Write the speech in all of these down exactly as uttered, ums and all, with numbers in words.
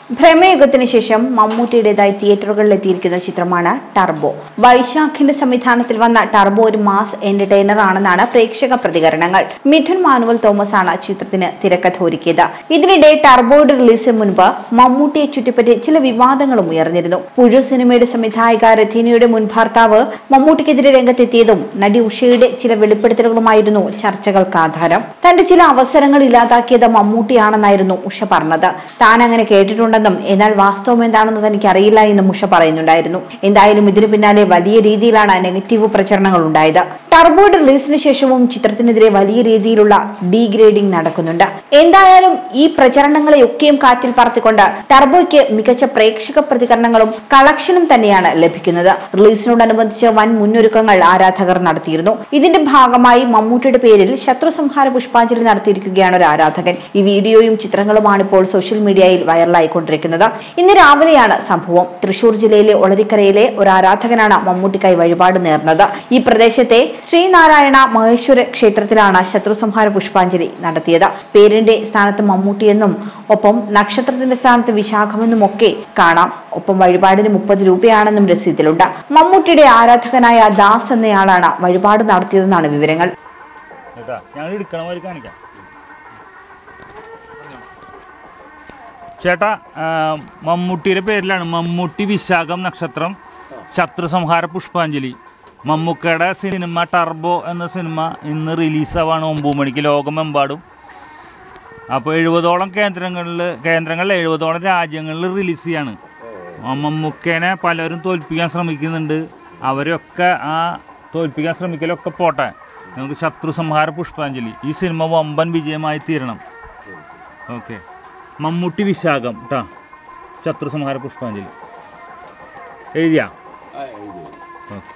ഭ്രമയുഗത്തിന് ശേഷം മമ്മൂട്ടിയുടേതായി തിയേറ്ററുകളിലെത്തിയിരിക്കുന്ന ചിത്രമാണ് ടർബോ. വൈശാഖിന്റെ സംവിധാനത്തിൽ വന്ന ടർബോ ഒരു മാസ് എന്റർടൈനർ ആണെന്നാണ് പ്രേക്ഷക പ്രതികരണങ്ങൾ. മിഥുൻ മാനുവൽ തോമസ് ആണ് ചിത്രത്തിന് തിരക്കഥ ഒരുക്കിയത്. ഇതിനിടെ ടർബോയുടെ റിലീസിന് മുൻപ് മമ്മൂട്ടിയെ ചുറ്റിപ്പറ്റി ചില വിവാദങ്ങളും ഉയർന്നിരുന്നു. പുഴു സിനിമയുടെ സംവിധായിക രഥീനയുടെ മുൻ ഭർത്താവ് മമ്മൂട്ടിക്കെതിരെ രംഗത്തെത്തിയതും നടി ഉഷയുടെ ചില വെളിപ്പെടുത്തലുകളുമായിരുന്നു ചർച്ചകൾക്ക് ആധാരം. തന്റെ ചില അവസരങ്ങൾ ഇല്ലാതാക്കിയത് മമ്മൂട്ടിയാണെന്നായിരുന്നു ഉഷ പറഞ്ഞത്. താൻ അങ്ങനെ കേട്ടിട്ടുണ്ട്, എന്നാൽ വാസ്തവം എന്താണെന്ന് തനിക്ക് അറിയില്ല എന്നും ഉഷ പറയുന്നുണ്ടായിരുന്നു. എന്തായാലും ഇതിനു പിന്നാലെ വലിയ രീതിയിലാണ് നെഗറ്റീവ് പ്രചരണങ്ങൾ ഉണ്ടായത്. ടർബോയുടെ റിലീസിന് ശേഷവും ചിത്രത്തിനെതിരെ വലിയ രീതിയിലുള്ള ഡീഗ്രേഡിംഗ് നടക്കുന്നുണ്ട്. എന്തായാലും ഈ പ്രചരണങ്ങളെയൊക്കെയും കാറ്റിൽ പറത്തിക്കൊണ്ട് ടർബോയ്ക്ക് മികച്ച പ്രേക്ഷക പ്രതികരണങ്ങളും കളക്ഷനും തന്നെയാണ് ലഭിക്കുന്നത്. റിലീസിനോടനുബന്ധിച്ച് വൻ മുന്നൊരുക്കങ്ങൾ ആരാധകർ നടത്തിയിരുന്നു. ഇതിന്റെ ഭാഗമായി മമ്മൂട്ടിയുടെ പേരിൽ ശത്രു സംഹാര പുഷ്പാഞ്ജലി നടത്തിയിരിക്കുകയാണ് ഒരു ആരാധകൻ. ഈ വീഡിയോയും ചിത്രങ്ങളുമാണ് ഇപ്പോൾ സോഷ്യൽ മീഡിയയിൽ വൈറലായിക്കൊണ്ടിരിക്കുന്നത്. ഇന്ന് രാവിലെയാണ് സംഭവം. തൃശൂർ ജില്ലയിലെ ഒളരിക്കരയിലെ ഒരു ആരാധകനാണ് മമ്മൂട്ടിക്കായി വഴിപാട് നേർന്നത്. ഈ പ്രദേശത്തെ ശ്രീനാരായണ മഹേശ്വര ക്ഷേത്രത്തിലാണ് ശത്രു സംഹാര പുഷ്പാഞ്ജലി നടത്തിയത്. പേരിന്റെ സ്ഥാനത്ത് മമ്മൂട്ടിയെന്നും ഒപ്പം നക്ഷത്രത്തിന്റെ സ്ഥാനത്ത് വിശാഖമെന്നും ഒക്കെ കാണാം. ഒപ്പം വഴിപാടിന് മുപ്പത് രൂപയാണെന്നും രസീതിലുണ്ട്. മമ്മൂട്ടിയുടെ ആരാധകനായ ദാസ് എന്നയാളാണ് വഴിപാട് നടത്തിയതെന്നാണ് വിവരങ്ങൾ. ചേട്ടാ, മമ്മൂട്ടിയുടെ പേരിലാണ് മമ്മൂട്ടി വിശാഖം നക്ഷത്രം ശത്രു സംഹാര പുഷ്പാഞ്ജലി. മമ്മൂക്കയുടെ സിനിമ ടർബോ എന്ന സിനിമ ഇന്ന് റിലീസാവാണ് ഒമ്പത് മണിക്ക് ലോകമെമ്പാടും. അപ്പോൾ എഴുപതോളം കേന്ദ്രങ്ങളിൽ കേന്ദ്രങ്ങളിൽ എഴുപതോളം രാജ്യങ്ങളിൽ റിലീസ് ചെയ്യാണ്. മമ്മൂക്കേനെ പലരും തോൽപ്പിക്കാൻ ശ്രമിക്കുന്നുണ്ട്. അവരൊക്കെ ആ തോൽപ്പിക്കാൻ ശ്രമിക്കലൊക്കെ പോട്ടെ, നമുക്ക് ശത്രു സംഹാര പുഷ്പാഞ്ജലി ഈ സിനിമ വമ്പൻ വിജയമായി തീരണം. ഓക്കെ, മമ്മൂട്ടി വിശാഖം കേട്ടോ ശത്രു സംഹാര പുഷ്പാഞ്ജലി എഴുതിയാ. ഓക്കെ.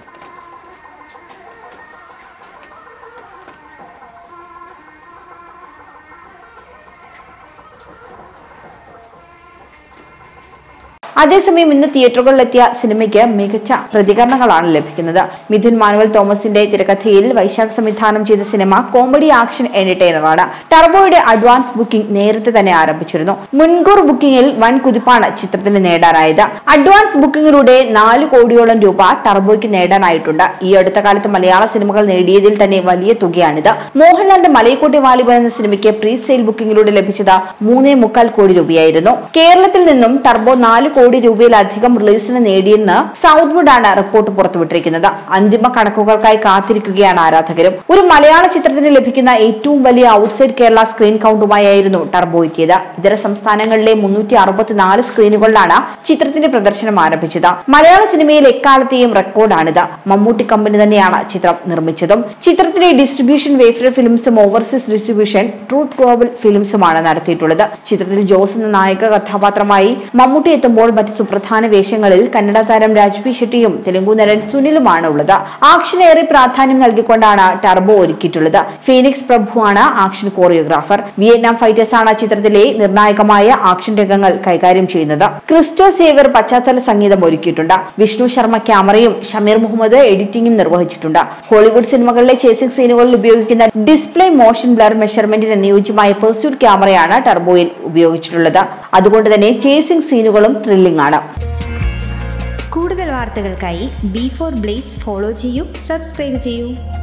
അതേസമയം ഇന്ന് തിയേറ്ററുകളിലെത്തിയ സിനിമയ്ക്ക് മികച്ച പ്രതികരണങ്ങളാണ് ലഭിക്കുന്നത്. മിഥുൻ മാനുവൽ തോമസിന്റെ തിരക്കഥയിൽ വൈശാഖ് സംവിധാനം ചെയ്ത സിനിമ കോമഡി ആക്ഷൻ എന്റർടൈനറാണ്. ടർബോയുടെ അഡ്വാൻസ് ബുക്കിംഗ് നേരത്തെ തന്നെ ആരംഭിച്ചിരുന്നു. മുൻകൂർ ബുക്കിംഗിൽ വൻ കുതിപ്പാണ് ചിത്രത്തിന് നേടാനായത്. അഡ്വാൻസ് ബുക്കിംഗിലൂടെ നാല് കോടിയോളം രൂപ ടർബോയ്ക്ക് നേടാനായിട്ടുണ്ട്. ഈ അടുത്ത കാലത്ത് മലയാള സിനിമകൾ നേടിയതിൽ തന്നെ വലിയ തുകയാണിത്. മോഹൻലാലിന്റെ മലയക്കോട്ടെ വാലിബൻ എന്ന സിനിമയ്ക്ക് പ്രീ സെയിൽ ബുക്കിംഗിലൂടെ ലഭിച്ചത് മൂന്നേ മുക്കാൽ കോടി രൂപയായിരുന്നു. കേരളത്തിൽ നിന്നും ടർബോ നാല് കോടി രൂപയിലധികം റിലീസിന് നേടിയെന്ന് സൗത്ത്വുഡ് ആണ് റിപ്പോർട്ട് പുറത്തുവിട്ടിരിക്കുന്നത്. അന്തിമ കണക്കുകൾക്കായി കാത്തിരിക്കുകയാണ് ആരാധകരും. ഒരു മലയാള ചിത്രത്തിന് ലഭിക്കുന്ന ഏറ്റവും വലിയ ഔട്ട്സൈഡ് കേരള സ്ക്രീൻ കൗണ്ടുമായിരുന്നു ടർബോ എത്തിയത്. ഇതര സംസ്ഥാനങ്ങളിലെ മുന്നൂറ്റി അറുപത്തിനാല് സ്ക്രീനുകളിലാണ് ചിത്രത്തിന്റെ പ്രദർശനം ആരംഭിച്ചത്. മലയാള സിനിമയിൽ എക്കാലത്തെയും റെക്കോർഡാണിത്. മമ്മൂട്ടി കമ്പനി തന്നെയാണ് ചിത്രം നിർമ്മിച്ചതും. ചിത്രത്തിന്റെ ഡിസ്ട്രിബ്യൂഷൻ വേഫ്ര ഫിലിംസും ഓവർസീസ് ഡിസ്ട്രിബ്യൂഷൻ ട്രൂത്ത് ഗ്ലോബൽ ഫിലിംസുമാണ് നടത്തിയിട്ടുള്ളത്. ചിത്രത്തിൽ ജോസ് എന്ന നായക കഥാപാത്രമായി മമ്മൂട്ടി എത്തുമ്പോൾ മറ്റ് സുപ്രധാന വേഷങ്ങളിൽ കന്നഡ താരം രാജ്ബി ഷെട്ടിയും തെലുങ്കു നടൻ സുനിലുമാണ് ഉള്ളത്. ആക്ഷനേറെ പ്രാധാന്യം നൽകിക്കൊണ്ടാണ് ടർബോ ഒരുക്കിയിട്ടുള്ളത്. ഫീനിക്സ് പ്രഭുവാണ് ആക്ഷൻ കോറിയോഗ്രാഫർ. വിയറ്റ്നാം ഫൈറ്റേഴ്സ് ആണ് ചിത്രത്തിലെ നിർണായകമായ ആക്ഷൻ രംഗങ്ങൾ കൈകാര്യം ചെയ്യുന്നത്. ക്രിസ്റ്റോ സേവർ പശ്ചാത്തല സംഗീതം ഒരുക്കിയിട്ടുണ്ട്. വിഷ്ണു ശർമ്മ ക്യാമറയും ഷമീർ മുഹമ്മദ് എഡിറ്റിംഗും നിർവഹിച്ചിട്ടുണ്ട്. ഹോളിവുഡ് സിനിമകളിലെ ചേസിംഗ് സീനുകളിൽ ഉപയോഗിക്കുന്ന ഡിസ്പ്ലേ മോഷൻ ബ്ലർ മെഷർമെന്റിന് അനുയോജ്യമായ പെർസ്യൂട്ട് ക്യാമറയാണ് ടർബോയിൽ ഉപയോഗിച്ചിട്ടുള്ളത്. അതുകൊണ്ട് തന്നെ ചേസിംഗ് സീനുകളും ത്രില്ലിംഗ് ആണ്. കൂടുതൽ വാർത്തകൾക്കായി ബി ഫോർ ബ്ലേസ് ഫോളോ ചെയ്യൂ, സബ്സ്ക്രൈബ് ചെയ്യൂ.